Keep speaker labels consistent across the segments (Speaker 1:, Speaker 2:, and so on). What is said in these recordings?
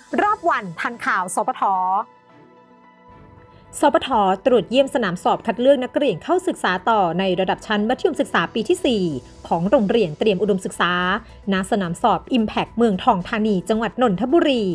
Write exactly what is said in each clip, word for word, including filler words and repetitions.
Speaker 1: รอบวันทันข่าวสปท.สปท.ตรวจเยี่ยมสนามสอบคัดเลือกนักเรียนเข้าศึกษาต่อในระดับชั้นมัธยมศึกษาปีที่ สี่ ของโรงเรียนเตรียมอุดมศึกษาณสนามสอบ Impact เมืองทองธานีจังหวัดนนทบุรี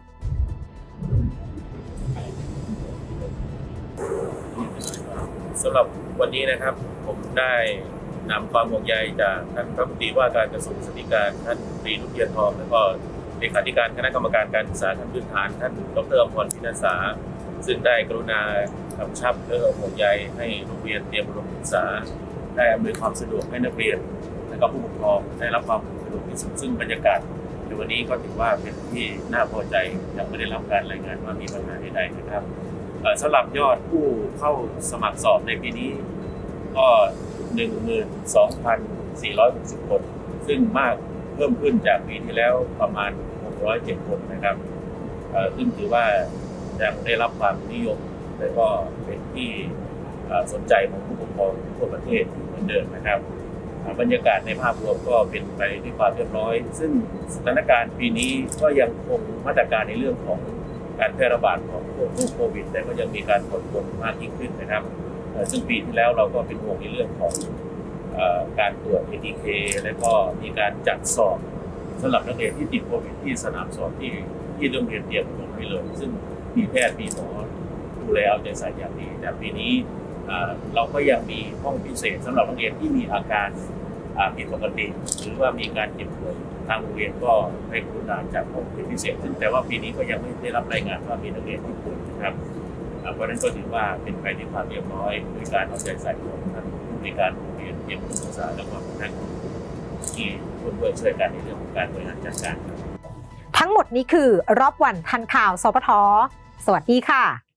Speaker 2: สำหรับวันนี้นะครับผมได้นำความห่วงใยจากท่านรัฐมนตรีว่าการกระทรวงศึกษาธิการท่านตรีนุชเทียนทองและก็เลขาธิการคณะกรรมการการศึกษาขั้นพื้นฐานท่านดร.อมรพินัสสาซึ่งได้กรุณากำชับและห่วงใยให้โรงเรียนเตรียมอุดมศึกษาได้อำนวยความสะดวกให้นักเรียนและก็ผู้ปกครองได้รับความสะดวกที่สุดซึ่งบรรยากาศในวันนี้ก็ถือว่าเป็นที่น่าพอใจยังไม่ได้รับการรายงานว่ามีปัญหาใดๆนะครับสำหรับยอดผู้เข้าสมัครสอบในปีนี้ก็ หนึ่งหมื่นสองพันสี่ร้อยหกสิบ คนซึ่งมากเพิ่มขึ้นจากปีที่แล้วประมาณหกร้อยเจ็ดคนนะครับซึ่งถือว่ายังได้รับความนิยมและก็เป็นที่สนใจของผู้ปกครองทั่วประเทศเหมือนเดิมนะครับบรรยากาศในภาพรวมก็เป็นไปด้วยความเรียบร้อยซึ่งสถานการณ์ปีนี้ก็ยังคงมาตรการในเรื่องของการแพร่ระบาดของโรคโควิดแต่ก็ยังมีการผ่อนปลนมากยิ่งขึ้นนะครับซึ่งปีที่แล้วเราก็เป็นห่วงในเรื่องของการตรวจ เอ ที เค และก็มีการจัดสอบสำหรับนักเรียนที่ติดโควิดที่สนามสอบที่ที่โรงเรียนเตรียมอุดมไว้เลยซึ่งมีแพทย์มีหมอดูแลเอาใจใส่อย่างดีแต่ปีนี้เราก็ยังมีห้องพิเศษสำหรับนักเรียนที่มีอาการผิดปกติหรือว่ามีการเจ็บป่วยทางโรงเรียนก็ให้กรุณาจัดห้องพิเศษซึ่งแต่ว่าปีนี้ก็ยังไม่ได้รับรายงานว่ามีนักเรียนที่ป่วยนะครับเพราะฉะนั้นก็ถือว่าเป็นไปด้วยความเรียบร้อยโดยการเอาใจใส่ของท่านผู้ในการโรงเรียนเตรียมอุดมศึกษาและก็ท่านที่ร่วมด้วยช่วยกันในเรื่องของการบริหารจัดการ
Speaker 1: ทั้งหมดนี้คือรอบวันทันข่าวสปท.สวัสดีค่ะ